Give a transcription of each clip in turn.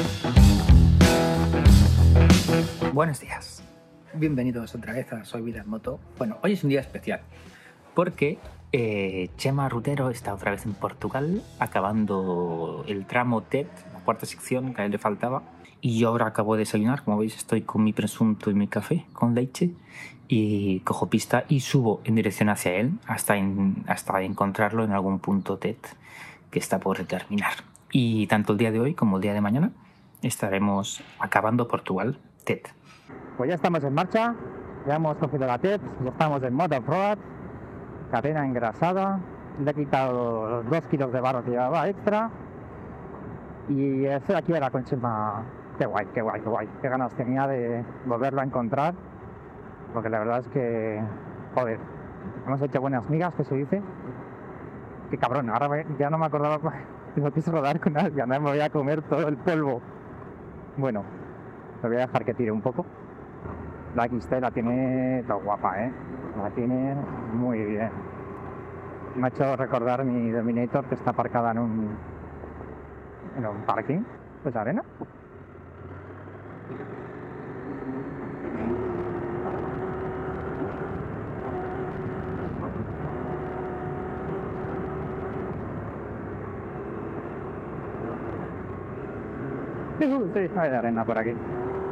Buenos días, bienvenidos otra vez a Soy Vida en Moto. Bueno, hoy es un día especial porque Chema Rutero está otra vez en Portugal acabando el tramo TED, la cuarta sección que a él le faltaba, y yo ahora acabo de desayunar. Como veis, estoy con mi presunto y mi café con leche y cojo pista y subo en dirección hacia él hasta encontrarlo en algún punto TED que está por terminar. Y tanto el día de hoy como el día de mañana estaremos acabando Portugal TED. Pues ya estamos en marcha, ya hemos cogido la TED, ya estamos en Motor Road, cadena engrasada, le he quitado los 2 kilos de barro que llevaba extra y estoy aquí ahora con Chema. Qué guay, qué guay, qué guay, qué ganas tenía de volverlo a encontrar, porque la verdad es que, joder, hemos hecho buenas migas, que se dice. Qué cabrón, ahora ya no me acordaba, no quise rodar con alguien, me voy a comer todo el polvo. Bueno, lo voy a dejar que tire un poco. La XT la tiene todo guapa, la tiene muy bien. Me ha hecho recordar mi Dominator, que está aparcada en un parking, pues arena. Sí, hay de arena por aquí.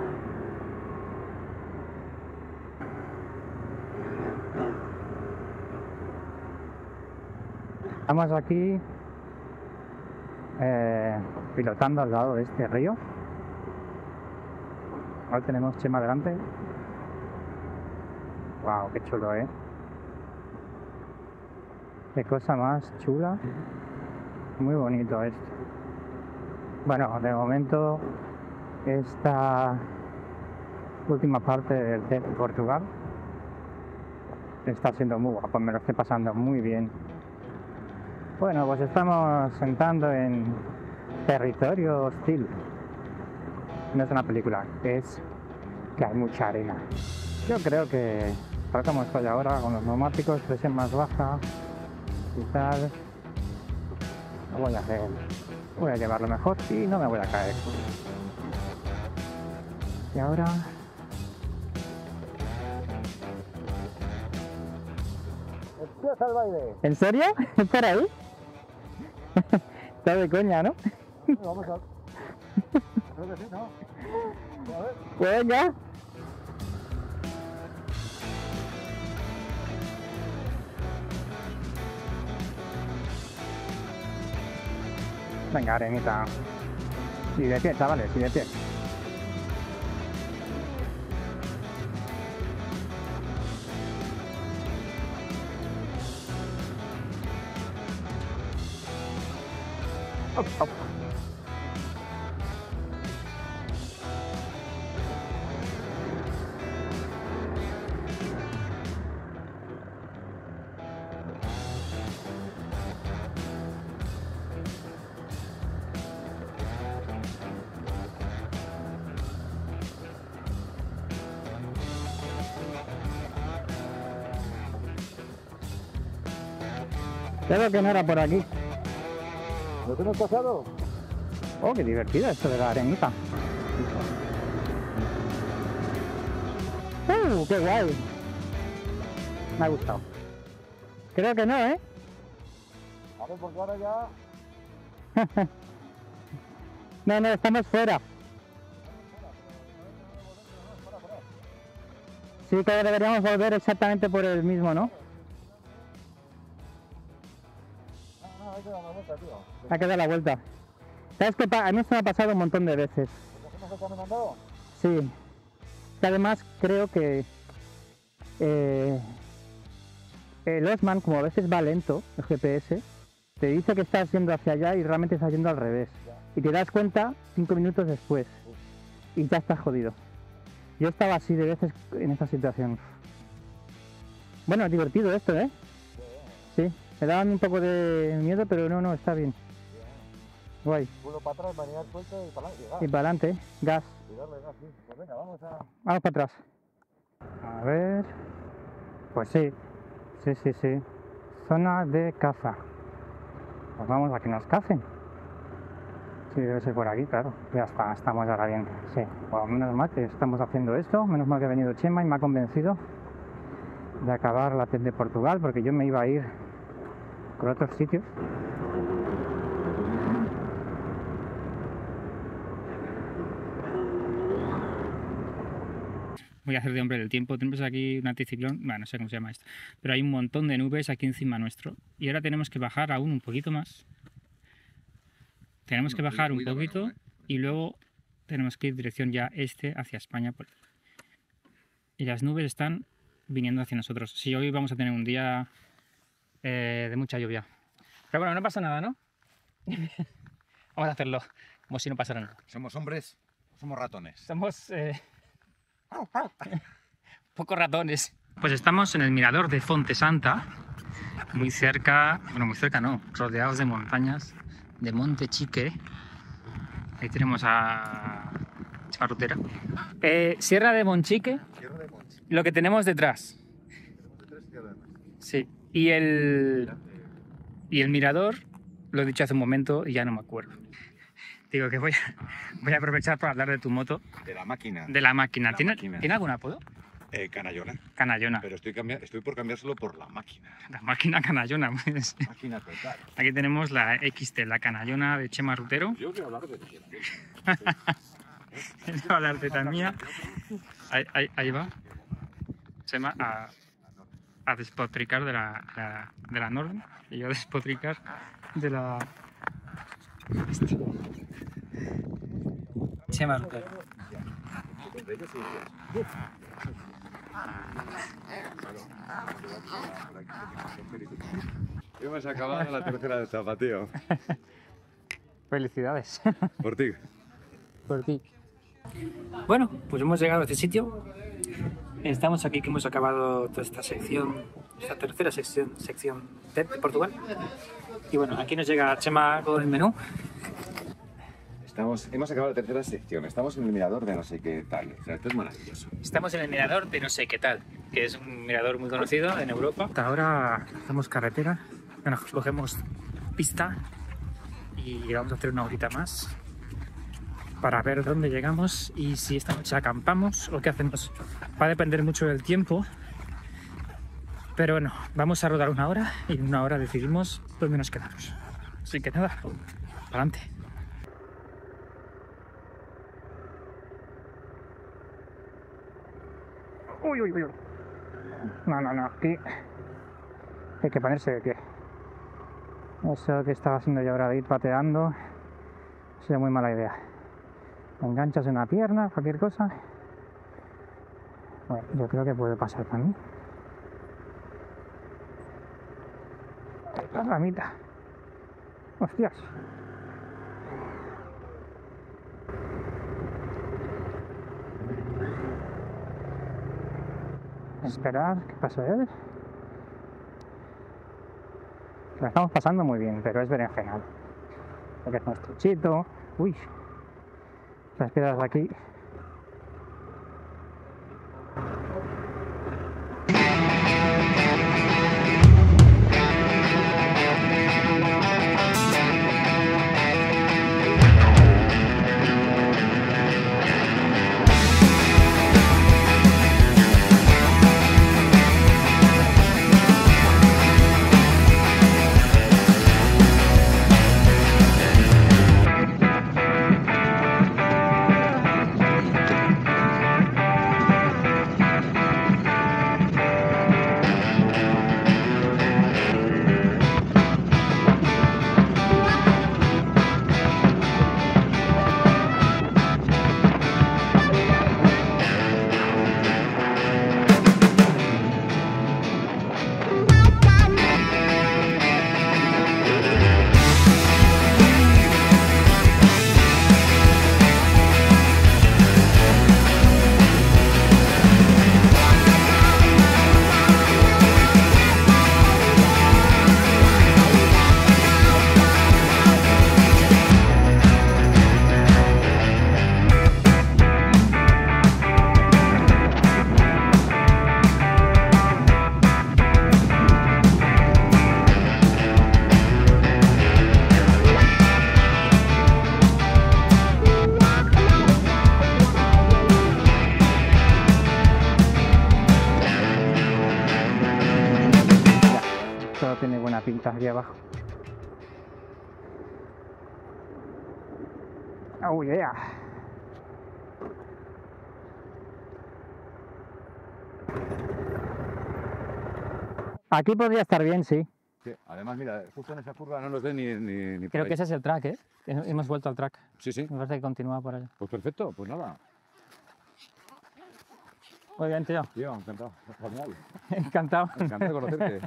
Estamos aquí pilotando al lado de este río. Ahora tenemos Chema delante. Wow, qué chulo, qué cosa más chula. Muy bonito esto. Bueno, de momento esta última parte del TED de Portugal está siendo muy guapo, me lo estoy pasando muy bien. Bueno, pues estamos entrando en territorio hostil. No es una película, es que hay mucha arena. Yo creo que tratamos esto ahora con los neumáticos, presión más baja y tal. Lo voy a hacer. Voy a llevarlo mejor y no me voy a caer. Y ahora... ¡Empieza el baile! ¿En serio? ¿Por ahí? Está de coña, ¿no? Vamos a... Creo que sí, ¿no? A ver. Venga. Venga, arenita. Y de pie, chavales, y de pie. Op, op. Creo que no era por aquí. ¿Lo tienes pasado? Oh, qué divertido esto de la arenita. Qué guay. Me ha gustado. Creo que no, A ver, porque ahora ya... No, estamos fuera. Sí, que deberíamos volver exactamente por el mismo, ¿no? No, hay que dar una vuelta, tío. Hay que dar la vuelta. ¿Sabes qué? A mí esto me ha pasado un montón de veces. ¿Cómo se te han mandado? Sí. Y además creo que el Osman, como a veces va lento, el GPS, te dice que estás yendo hacia allá y realmente estás yendo al revés. Y te das cuenta 5 minutos después. Y ya estás jodido. Yo estaba así de veces en esta situación. Bueno, es divertido esto, ¿eh? Sí, me daban un poco de miedo, pero no, está bien. Guay. Culo para atrás, manejar suelto y para adelante. Y para adelante, gas. Y darle gas, sí. Pues venga, vamos a... Vamos para atrás. A ver... Pues sí. Sí. Zona de caza. Pues vamos a que nos cacen. Sí, debe ser por aquí, claro. Ya está, estamos ahora bien. Sí, bueno, menos mal que estamos haciendo esto. Menos mal que ha venido Chema y me ha convencido de acabar la TED de Portugal, porque yo me iba a ir por otros sitios. Voy a hacer de hombre del tiempo. Tenemos aquí un anticiclón, bueno, no sé cómo se llama esto, pero hay un montón de nubes aquí encima nuestro. Y ahora tenemos que bajar aún un poquito más. Tenemos que bajar un poquito y luego tenemos que ir dirección ya este hacia España. Y las nubes están viniendo hacia nosotros. Sí, hoy vamos a tener un día de mucha lluvia. Pero bueno, no pasa nada, ¿no? Vamos a hacerlo como si no pasara nada. ¿Somos hombres o somos ratones? Somos pocos ratones. Pues estamos en el mirador de Fonte Santa, muy cerca, bueno, muy cerca no, rodeados de montañas, de Monte Chique. Ahí tenemos a Chema Rutero. Sierra de Monchique, lo que tenemos detrás. Sí, y el mirador, lo he dicho hace un momento y ya no me acuerdo. Digo que voy a aprovechar para hablar de tu moto. De la máquina. De la máquina. ¿Tiene algún apodo? Canallona. Canallona. Pero estoy por cambiárselo por la máquina. La máquina canallona. Pues. Máquina total. Aquí tenemos la XT, la canallona de Chema Rutero. Yo voy a hablar de ti. Voy a hablar de la mía. Ahí va. Chema a despotricar de la Norden. Y yo a despotricar de la... Chema Rutero. Hemos acabado la tercera de zapateo. Felicidades. Por ti. Por ti. Bueno, pues hemos llegado a este sitio. Estamos aquí que hemos acabado toda esta sección, esta tercera sección de Portugal. Y bueno, aquí nos llega Chema con el menú. Hemos acabado la tercera sección. Estamos en el mirador de no sé qué tal. O sea, esto es maravilloso. Estamos en el mirador de no sé qué tal, que es un mirador muy conocido en Europa. Hasta ahora hacemos carretera, bueno, cogemos pista y vamos a hacer una horita más para ver dónde llegamos y si esta noche acampamos o qué hacemos. Va a depender mucho del tiempo, pero bueno, vamos a rodar una hora y en una hora decidimos dónde nos quedamos. Así que nada, adelante. Uy, uy, uy. No, aquí hay que ponerse de pie. Eso que estaba haciendo yo ahora de ir pateando sería muy mala idea. Enganchas en una pierna, cualquier cosa. Bueno, yo creo que puede pasar también. La ramita. Hostias. Esperar que pase él. La estamos pasando muy bien, pero es berenjenal. Porque es nuestro chito. Uy. Las piedras de aquí. pinta aquí abajo. Oh yeah. Aquí podría estar bien, sí. Sí, además, mira, justo en esa curva no nos ve ni por Creo ahí. que ese es el track, ¿eh? Hemos vuelto al track. Sí, sí. Me parece que continúa por ahí. Pues perfecto, pues nada. Muy bien, tío. Tío, encantado. Genial. Encantado. Encantado de conocerte.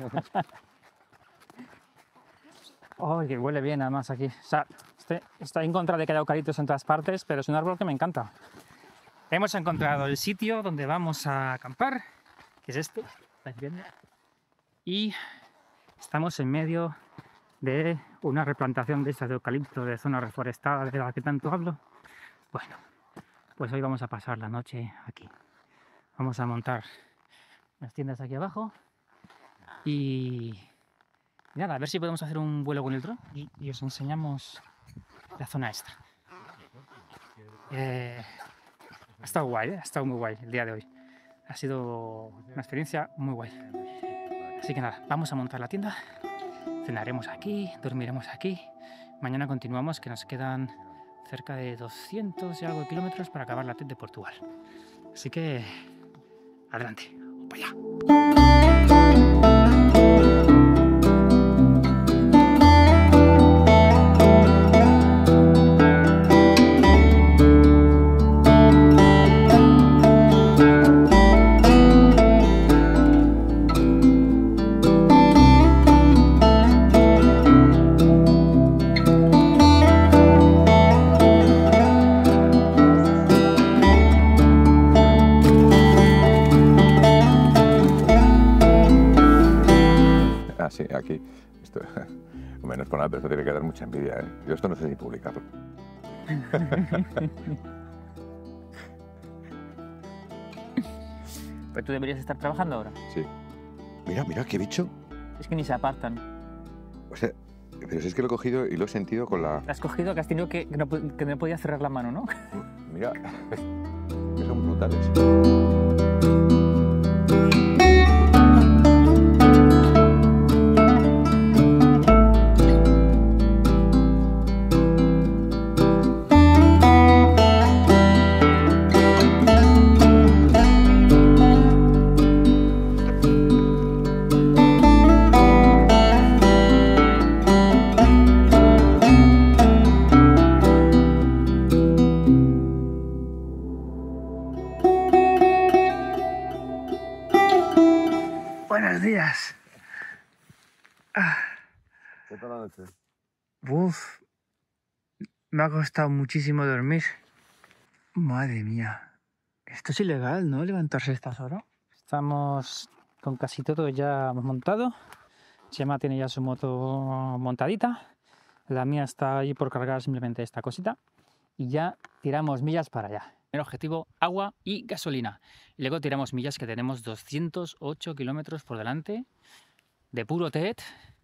Oh, que huele bien además aquí. O sea, estoy en contra de que haya eucaliptos en todas partes, pero es un árbol que me encanta. Hemos encontrado el sitio donde vamos a acampar, que es este, ¿estáis viendo? Y estamos en medio de una replantación de estas de eucalipto, de zona reforestada de la que tanto hablo. Bueno, pues hoy vamos a pasar la noche aquí. Vamos a montar las tiendas aquí abajo y nada, a ver si podemos hacer un vuelo con el dron y os enseñamos la zona esta. Ha estado guay, ha estado muy guay el día de hoy. Ha sido una experiencia muy guay. Así que nada, vamos a montar la tienda, cenaremos aquí, dormiremos aquí. Mañana continuamos, que nos quedan cerca de 200 y algo de kilómetros para acabar la TED de Portugal. Así que, adelante, para allá. Ah, sí, aquí. Esto, hombre, no es por nada, pero esto tiene que dar mucha envidia, ¿eh? Yo esto no sé ni publicarlo. Pero tú deberías estar trabajando ahora. Sí. Mira, mira, qué bicho. Es que ni se apartan. O sea, pero si es que lo he cogido y lo he sentido con la... Has cogido que has tenido que no podías cerrar la mano, ¿no? Mira, que son brutales. Buenos días. ¿Qué tal la noche? Uf, me ha costado muchísimo dormir. Madre mía. Esto es ilegal, ¿no? Levantarse a estas horas. Estamos con casi todo ya montado. Chema tiene ya su moto montadita. La mía está ahí por cargar simplemente esta cosita. Y ya tiramos millas para allá. El objetivo, agua y gasolina. Y luego tiramos millas, que tenemos 208 kilómetros por delante de puro TED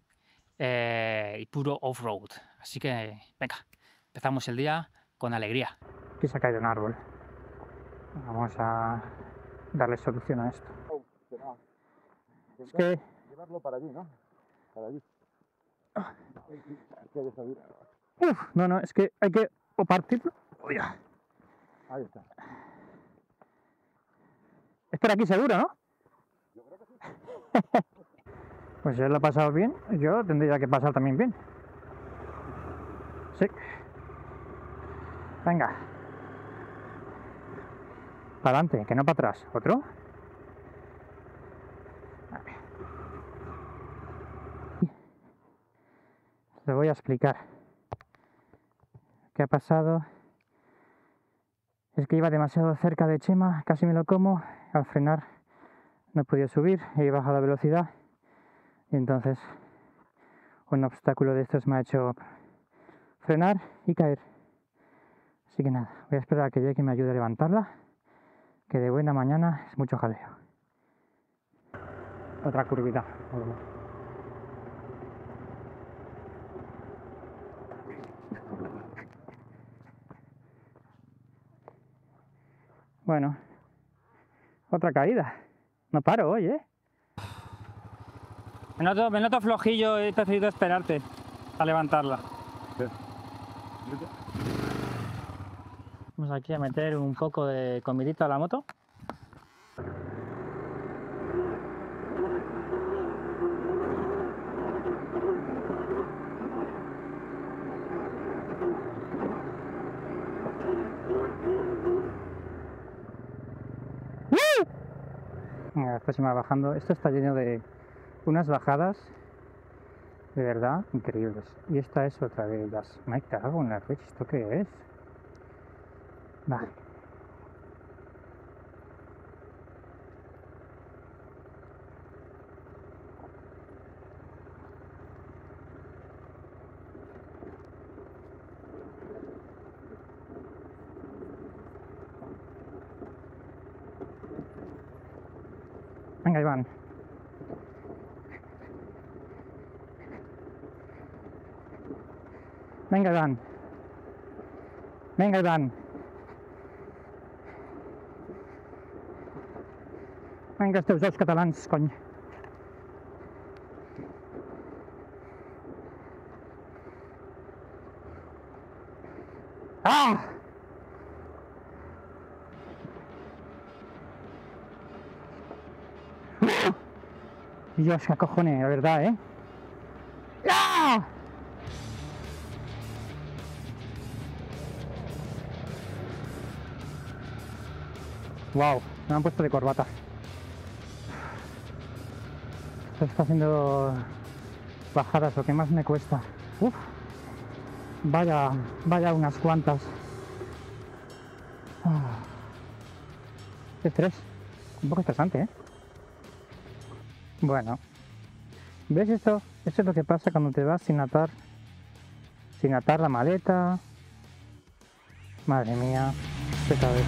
y puro off-road. Así que, venga, empezamos el día con alegría. Aquí se ha caído un árbol. Vamos a darle solución a esto. Es que... Llevarlo para allí, ¿no? Para allí. Uf, no, es que hay que o partirlo. Uy, ya. Ahí está. Es por aquí seguro, ¿no? Yo creo que sí. Pues si él lo ha pasado bien, yo tendría que pasar también bien. Sí. Venga. Para adelante, que no para atrás. ¿Otro? Vale. Le voy a explicar. ¿Qué ha pasado? Es que iba demasiado cerca de Chema, casi me lo como. Al frenar no he podido subir, he bajado la velocidad y entonces un obstáculo de estos me ha hecho frenar y caer. Así que nada, voy a esperar a que llegue y me ayude a levantarla, que de buena mañana es mucho jaleo. Otra curvita. Bueno, otra caída. No paro hoy, ¿eh? Me noto flojillo, he preferido esperarte a levantarla. Vamos aquí a meter un poco de comidita a la moto. Después se me va bajando. Esto está lleno de unas bajadas de verdad increíbles. Y esta es otra de ellas. Me cago en la leche. ¿Esto qué es? Vale. Venga, Iván. Venga, Iván. Venga, Iván. Venga, els teus ous catalans, cony. ¡Ah! Dios, qué cojones, la verdad, ¿eh? ¡Ah! Wow, me han puesto de corbata. Esto está haciendo bajadas, lo que más me cuesta. Uf, vaya unas cuantas. Qué estrés. Un poco estresante, ¿eh? Bueno, ¿ves esto? Eso es lo que pasa cuando te vas sin atar la maleta. Madre mía, qué sabes.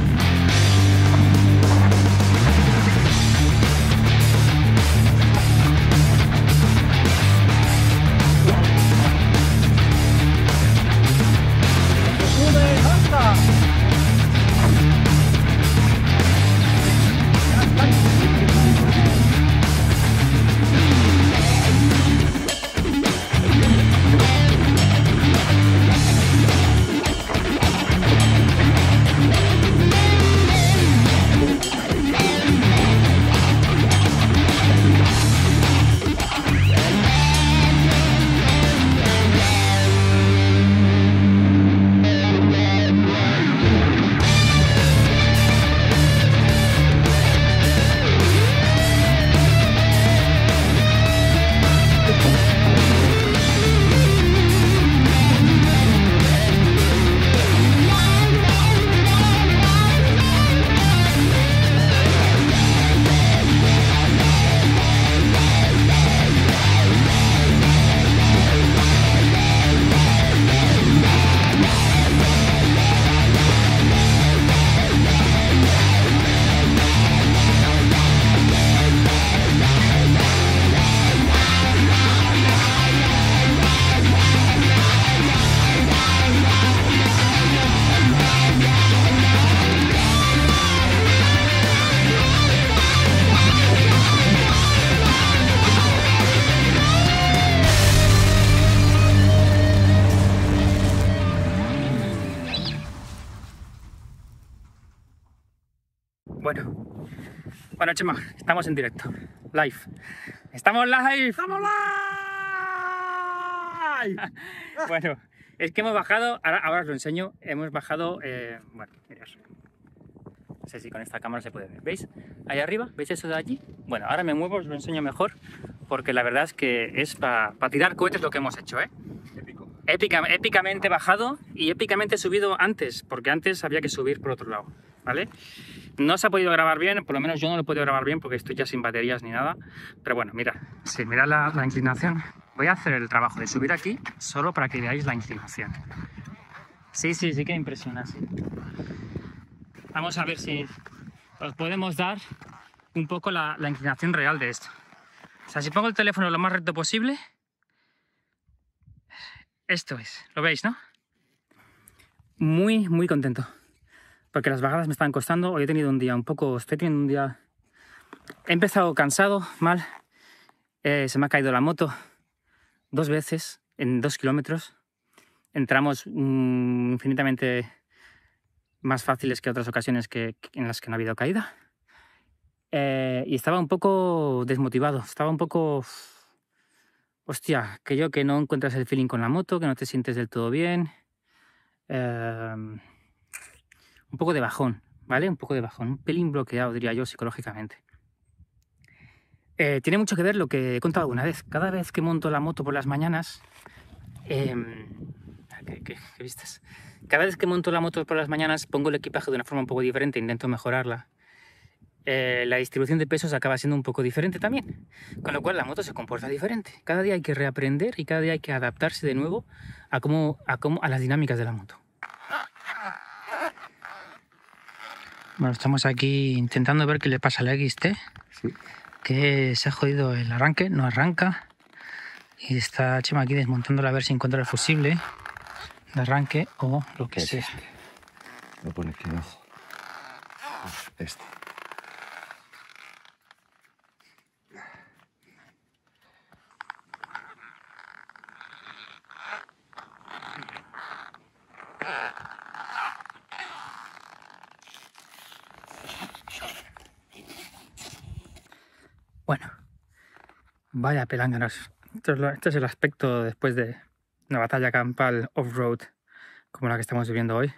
Bueno, Chema, estamos en directo, live. ¡Estamos live! ¡Estamos live! Bueno, es que hemos bajado, ahora os lo enseño, hemos bajado, bueno, mirad. No sé si con esta cámara se puede ver, ¿veis? Ahí arriba, ¿veis eso de allí? Bueno, ahora me muevo, os lo enseño mejor, porque la verdad es que es para tirar cohetes lo que hemos hecho, ¿eh? Épico. Épicamente bajado y épicamente subido antes, porque antes había que subir por otro lado, ¿vale? No se ha podido grabar bien, por lo menos yo no lo he podido grabar bien porque estoy ya sin baterías ni nada. Pero bueno, mirad, sí, mirad la inclinación. Voy a hacer el trabajo de subir aquí solo para que veáis la inclinación. Sí que impresiona, sí. Vamos a ver si os podemos dar un poco la inclinación real de esto. O sea, si pongo el teléfono lo más recto posible, esto es, lo veis, ¿no? Muy, muy contento. Porque las bajadas me están costando. Hoy he tenido un día estoy teniendo un día... He empezado cansado, mal, Se me ha caído la moto 2 veces en 2 kilómetros. Entramos infinitamente más fáciles que otras ocasiones en las que no ha habido caída. Y estaba un poco desmotivado, estaba un poco... Hostia, que no encuentras el feeling con la moto, que no te sientes del todo bien. Un poco de bajón, ¿vale? Un poco de bajón, un pelín bloqueado, diría yo, psicológicamente. Tiene mucho que ver lo que he contado alguna vez. Cada vez que monto la moto por las mañanas... ¿Qué vistes? Cada vez que monto la moto por las mañanas pongo el equipaje de una forma un poco diferente, intento mejorarla. La distribución de pesos acaba siendo un poco diferente también, con lo cual la moto se comporta diferente. Cada día hay que reaprender y cada día hay que adaptarse de nuevo a las dinámicas de la moto. Bueno, estamos aquí intentando ver qué le pasa a la XT, Sí. que se ha jodido el arranque, no arranca, y está Chema aquí desmontándola a ver si encuentra el fusible de arranque o lo que sea. Lo pone aquí abajo. Este. Bueno, vaya pelánganos. Este es el aspecto después de una batalla campal off-road como la que estamos viviendo hoy.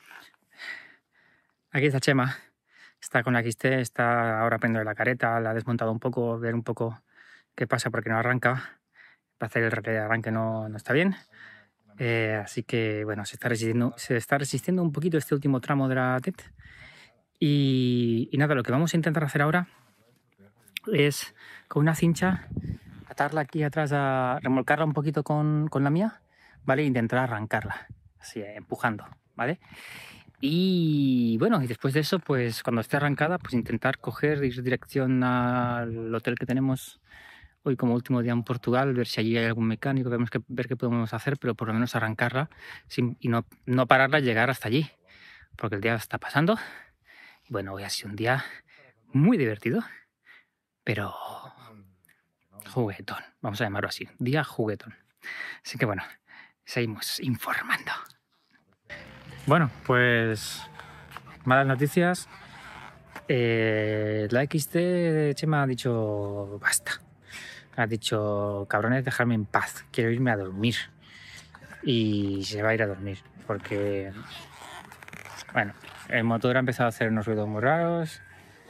Aquí está Chema, está con la XT, está ahora aprendiendo la careta, la ha desmontado un poco, ver un poco qué pasa porque no arranca. Para hacer el relé de arranque no está bien. Así que bueno, se está resistiendo un poquito este último tramo de la TET. Y nada, lo que vamos a intentar hacer ahora es con una cincha atarla aquí atrás, remolcarla un poquito con la mía, ¿vale? E intentar arrancarla, así, empujando, ¿vale? Y bueno, y después de eso, pues cuando esté arrancada, pues intentar ir dirección al hotel que tenemos hoy como último día en Portugal, ver si allí hay algún mecánico, ver qué podemos hacer, pero por lo menos arrancarla y no pararla y llegar hasta allí, porque el día está pasando. Y bueno, hoy ha sido un día muy divertido, pero juguetón, vamos a llamarlo así, día juguetón. Así que bueno, seguimos informando. Bueno, pues malas noticias. La XT de Chema ha dicho basta. Ha dicho, cabrones, dejadme en paz, quiero irme a dormir. Y se va a ir a dormir, porque, bueno, el motor ha empezado a hacer unos ruidos muy raros.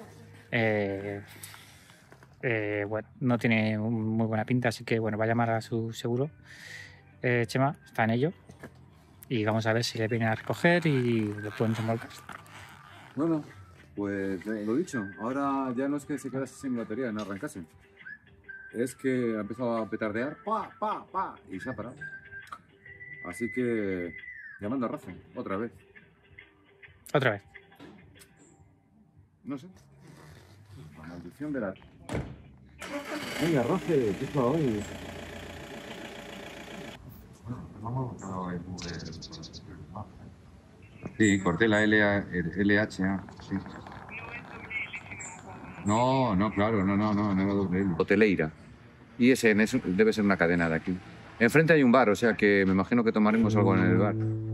Bueno, no tiene muy buena pinta, así que bueno, va a llamar a su seguro. Chema está en ello. Y vamos a ver si le viene a recoger y lo pueden remolcar. Bueno, pues lo dicho, ahora ya no es que se quedase sin batería, no arrancase. Es que ha empezado a petardear, pa, y se ha parado. Así que, llamando a Rafa, otra vez. Otra vez. No sé. La maldición de la... Venga, Rafe, ¿qué es hoy? Sí, corté la LHA, sí. No, claro, no era doble L. Hoteleira. Y ese debe ser una cadena de aquí. Enfrente hay un bar, o sea que me imagino que tomaremos algo en el bar.